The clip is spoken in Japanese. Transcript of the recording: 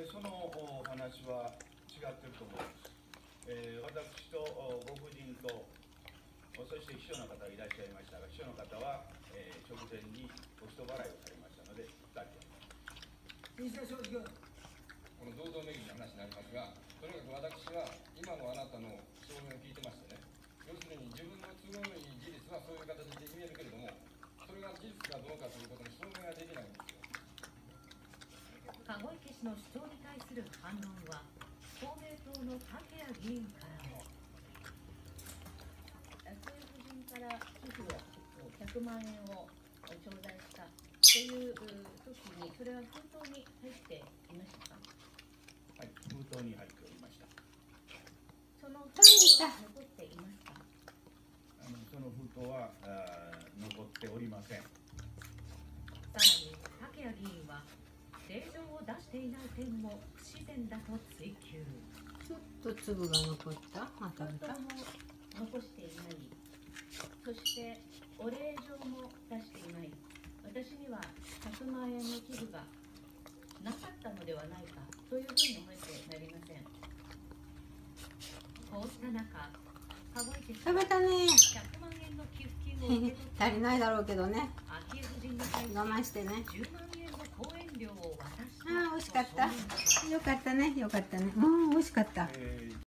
そのお話は違っていると思います。私とご婦人と、そして秘書の方がいらっしゃいましたが、秘書の方は、直前にお人払いをされましたので、2人で。 この堂々巡りの話になりますが、とにかく私は今のあなたの証言を聞いてましてね、要するに自分の都合のいい事実はそういう形で言えるけれども、それが事実かどうかということの証明ができないんですよ。 籠池氏の主張に対する反論は、公明党の竹谷議員からも。 昭恵夫人から寄付を100万円を頂戴したという時に、それは封筒に入っていましたか？ はい、封筒に入っておりました。 その封筒は残っていますか？ その封筒は残っておりません。 さらに竹谷議員は令状を出していない点も不自然だと追及。 ちょっと粒が残った。また封筒も残していない。そしてお礼状も出していない。私には100万円の寄付がなかったのではないかというふうに思えてなりません。 こうした中、籠池氏食べたね。 100万円の寄付金を受け取った足りないだろうけどね。 昭恵夫人に対し我慢してね。 10万円の講演料を渡したああ、美味しかった。 と証言しました。 よかったね。よかったね。うん、美味しかった。